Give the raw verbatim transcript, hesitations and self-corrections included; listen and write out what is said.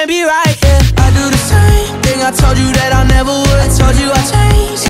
can't be right, yeah. I do the same thing I told you that I never would. I told you I changed.